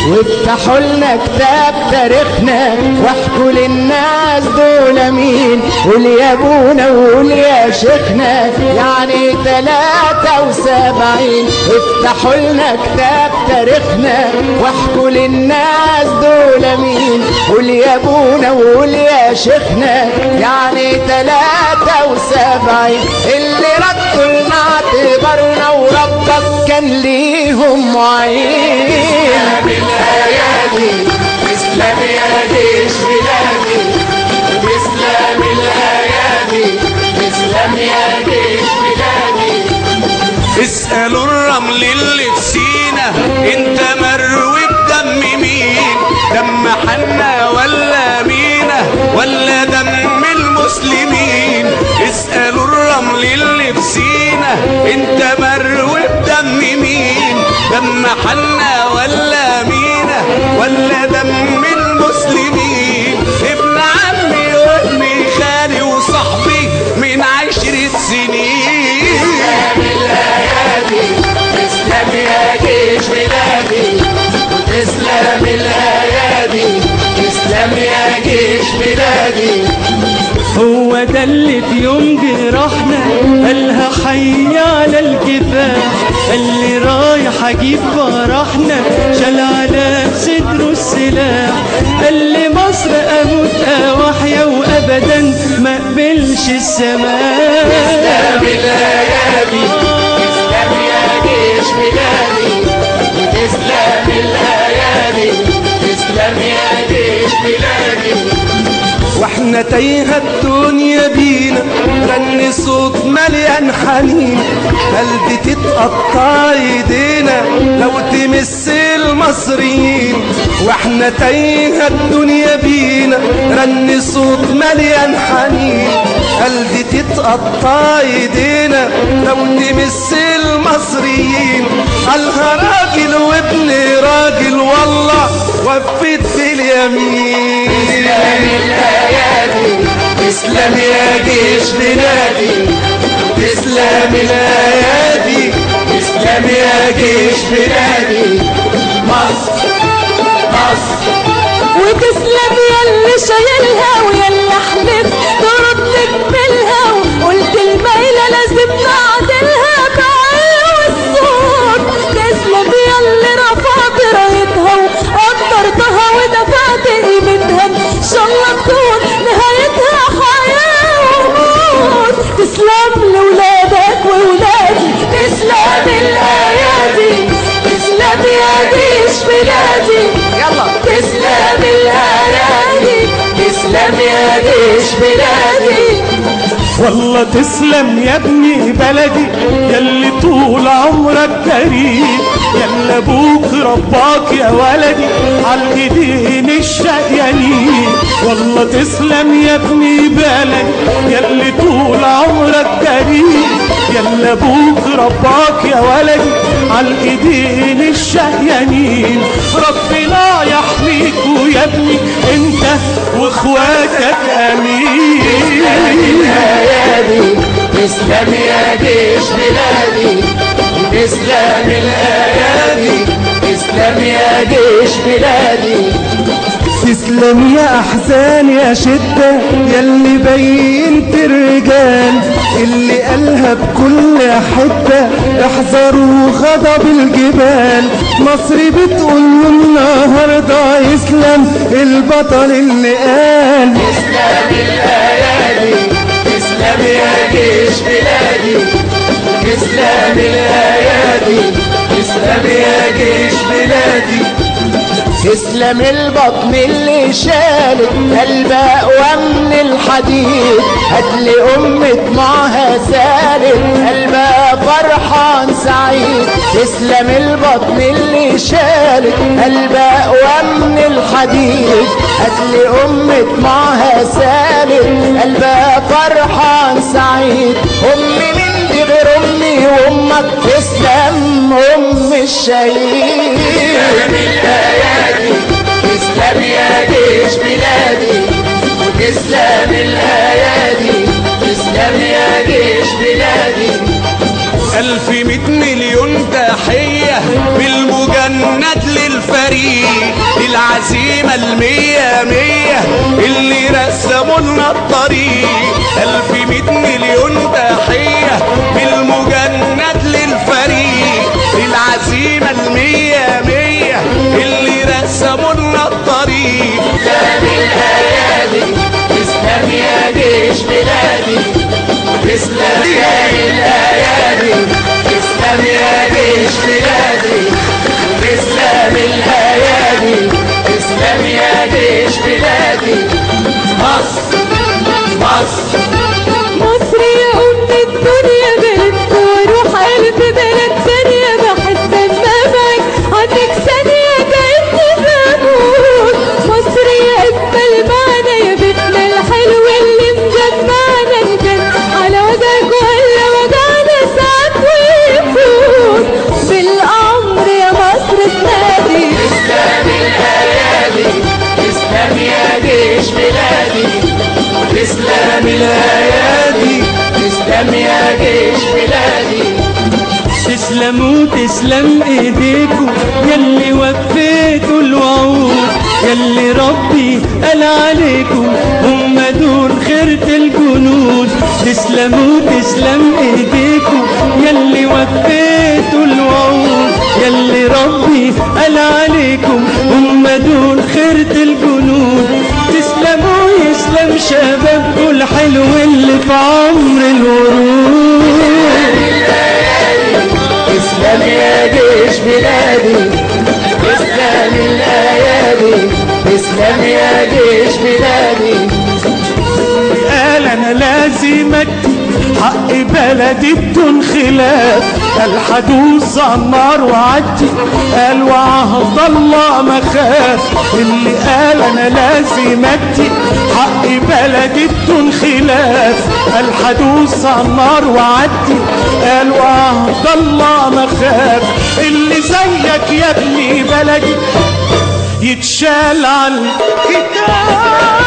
وافتحوا لنا كتاب تاريخنا واحكوا للناس دول مين. قول يا ابونا وقول يا شيخنا يعني 73. افتحوا لنا كتاب تاريخنا واحكوا للناس دول مين. قول يا ابونا وقول يا شيخنا يعني 73. اللي ردوا لنا اعتبارنا وربك كان ليهم معين. بالايادي تسلم يا جيش بلادي، تسلم الايادي تسلم يا جيش بلادي. اسألوا الرمل اللي في سينا انت مروي بدم مين؟ دم حنا ولا مينا ولا دم المسلمين؟ اسألوا الرمل اللي في سينا انت مروي بدم مين؟ دم حنا ولا مينا ولا دم المسلمين؟ ابن عمي وابني خالي وصاحبي من 10 سنين. تسلم يا جيش بلادي، تسلم الايادي تسلم يا جيش بلادي. هو ده اللي في يوم جرحنا قالها حي على الكفاح، اللي رايح اجيب فرحنا شال على صدره السلاح. قال لي مصر اموت واحيا وابدا ما اقبلش السماح. تسلم الايادي تسلم يا جيش بلادي، تسلم الايادي تسلم يا جيش بلادي. واحنا تايهة الدنيا بينا رن صوت مليان حنين، قلبي تتقطع ايدينا لو تمس المصريين. واحنا تايهة الدنيا بينا رن صوت مليان حنين، قلبي تتقطع ايدينا لو تمس المصريين. قالها راجل وابن راجل والله وفيت في اليمين. تسلم يا جيش بلادي، تسلم الايادي تسلم يا جيش بلادي. مصر مصر وتسلم ياللي شايلها وياللي حلفت ترد تقبلها وقلت الميلة لازم نعدلها بعلو الصوت. تسلم ياللي رفعت رايتها وقدرتها ودفعت قيمتها ان شاء الله تكون نهايتها حياة وموت. تسلم لولادك وولادي، تسلم الايادي تسلم يا جيش بلادي. يلا تسلم الايادي تسلم يا جيش بلادي. والله تسلم يا ابني بلدي ياللي طول عمرك كريم، يلا ابوك رباك يا ولدي عالايدين الشقيانين. والله تسلم يا ابني بلدي ياللي طول عمرك كريم، يلا ابوك رباك يا ولدي عالايدين الشقيانين. ربنا يحميك ويا ابني انت واخواتك امين. تسلم يا جيش بلادي، تسلم الايادي تسلم يا جيش بلادي. تسلم يا احزان يا شدة ياللي بينت الرجال، اللي قالها بكل حتة احذروا غضب الجبال. مصر بتقول النهارده يسلم البطل اللي قال. تسلم الايادي تسلم يا جيش بلادي، تسلم الايادي تسلم يا جيش بلادي. تسلم البطن اللي شالت قلبها ومن الحديد، هاتلي أمة معها سالت قلبها فرحان سعيد. تسلم البطن اللي شالت قلبها ومن الحديد، هاتلي أمة معها سالت قلبها فرحان سعيد. أمي من دي غير أمي وأمك تسلم أم الشهيد. تسلم يا جيش بلادي، وتسلم الايادي تسلم يا جيش بلادي. 1100 مليون تحية بالمجند للفريق العزيمة المية مية اللي رسموا لنا الطريق 1100 مليون تحية بالمجند للفريق. العزيمة المية مية اللي رسموا لنا الطريق. تسلم الأيادي تسلم يا جيش بلادي تسلم يا الأيادي تسلم يا جيش بلادي تسلم الأيادي تسلم يا جيش بلادي. مصر مصر مصر يا أم الدنيا بلد واروح قلب بلد ثانية بحس ما بعد عنك ثانية كأني بموت. مصر يا أجمل معنى يا بيتنا الحلو اللي مجمعنا نجن على وجهك ولا وجعنا ساعات ويفوت. بالأمر يا مصر تنادي تسلم الأيادي تسلم يا جيش بلادي تسلم الأيادي تسلم يا جيش بلادي. تسلموا تسلم ايديكوا ياللي وفيتوا الوعود ياللي ربي قال عليكم هم دول خيرة الجنود. تسلموا تسلم ايديكوا ياللي وفيتوا الوعود ياللي ربي قال عليكم هم دول خيرة الجنود. تسلموا يسلم شبابكوا الحلو اللي في عمر الورود. تسلم يا جيش بلادي تسلم الأيادي تسلم يا جيش بلادي. قال انا لازم ادي حق بلدي بدون خلاف. قال هدوس على النار وعدي قال وعهد الله ما خاف. اللي قال انا لازم ادي حق بلدي بدون خلاف. قال هدوس على النار وعدي قال وعهد الله ما خاف. اللي زيك يا ابني بلدي يتشال على الكتاب.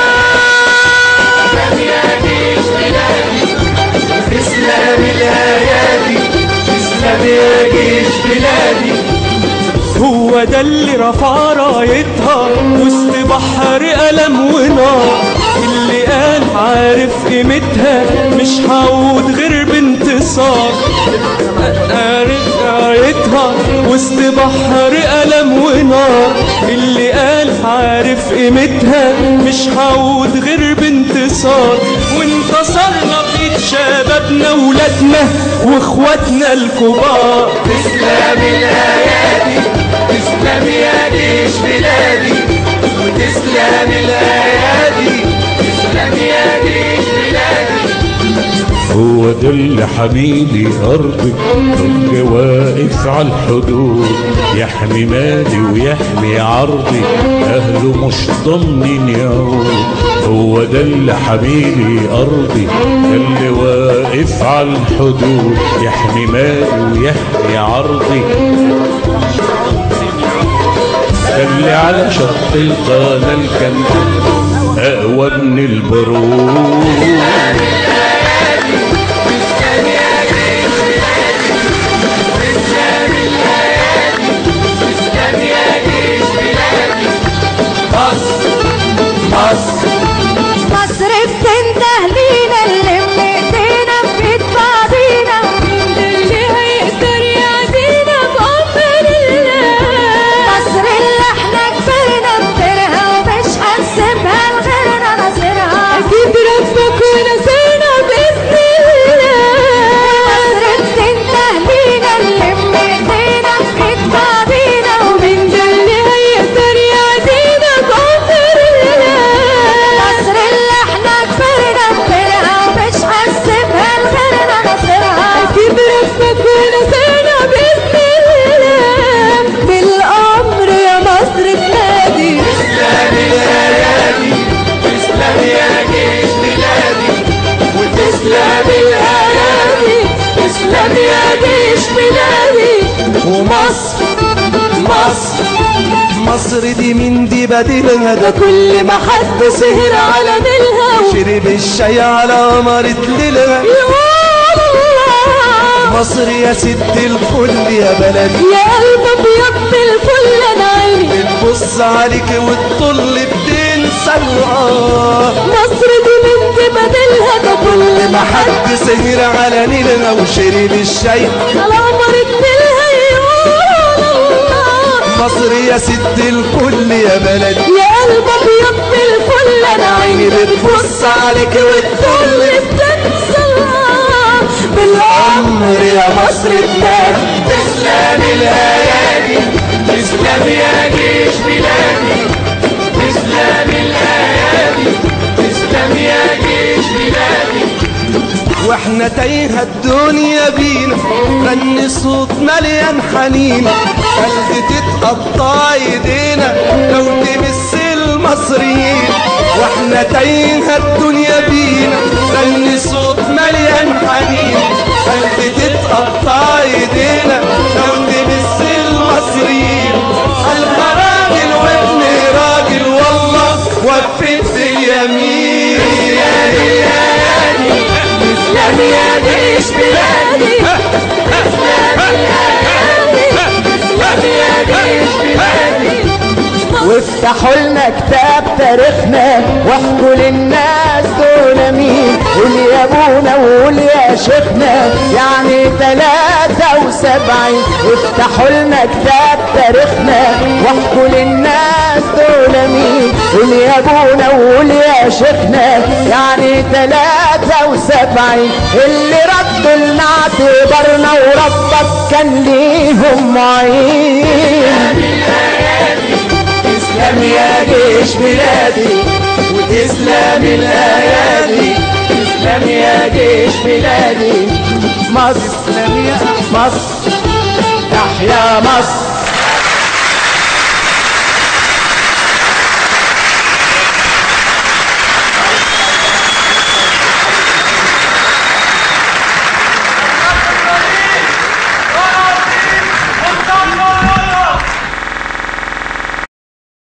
تسلم الأيادي تسلم يا جيش بلادي. هو ده اللي رفع رايتها وسط بحر ألم ونار. اللي قال عارف قيمتها مش هعود غير بانتصار. عارف رايتها وسط بحر ألم ونار. اللي قال عارف قيمتها مش هعود غير بانتصار. وانتصرنا بإيد شبابنا ولادنا واخواتنا الكبار. تسلم الأيادي تسلم يا جيش بلادي وتسلم الأيادي تسلم يا جيش بلادي. هو ده اللي حميلي أرضي اللي واقف على الحدود يحمي مالي ويحمي عرضي أهله مش ضامنين يعود. هو ده اللي حميلي أرضي اللي واقف على الحدود يحمي مالي ويحمي عرضي اللي على شط القناة كان أقوى من البارود. مصر بتنده لينا اللي ايدينا في ايد بعضينا. مين ده اللي هيقدر يعدينا بأمر الله. مصر اللي احنا كبرنا بخيرها ومش هنسيبها لغيرنا نصيرها. اكيد ربك ونصيرنا بإذن الله. مصر بتنده لينا اللي ايدينا في ايد بعضينا. ومين ده اللي هيقدر يعدينا بأمر الله. مصر اللي احنا كبرنا بخيرها ومش هنسيبها لغيرنا نصيرها. اكيد ربك ونصيرنا بإذن الله. بالأمر يا مصر تنادي تسلم الأيادي تسلم يا جيش بلادي وتسلم الأيادي تسلم يا جيش بلادي. ومصر مصر مصر دي مين دي بديلها ده كل ما حد سهر على نيلها شرب الشاي على قمرة ليلها. مصر يا ست الكل يا بلدي يا قلب ابيض بالكل انا عيني بتبص عليك الله. مصر دي من بدلها ده كل ما حد سهر على نيلها وشرب الشاي على قمر النيلها يقول الله. مصر يا ست الكل يا بلد يا قلب ابيض بالفل انا عيني بتبص عليك وتقول بتنسى الله. بالعمر يا مصر بلاد تسلم الايادي تسلم يا جيش بلادي تسلم الايادي تسلم يا جيش بلادي. واحنا تايهة الدنيا بينا غني صوت مليان حنين قلبي تتقطع ايدينا لو تمس المصريين. واحنا تايهة الدنيا بينا غني صوت مليان حنين قلبي تتقطع ايدينا لو تمس المصريين. قلبها راجل وابن راجل والله وفت في اليمين. تسلم يا جيش بلادي تسلم الايادي تسلم يا جيش بلادي. وافتحوا لنا كتاب تاريخنا واحكوا للناس دول مين. قول يا ابونا وقول يا شيخنا يعني 73. افتحوا لنا كتاب تاريخنا واحكوا للناس دول مين. قول يا ابونا وقول يا شيخنا يعني 73. اللي ردوا لنا اعتبارنا وربك كان ليهم معين. تسلم يا جيش بلادي وتسلم الايادي تسلم يا جيش بلادي. مصر مصر تحيا مصر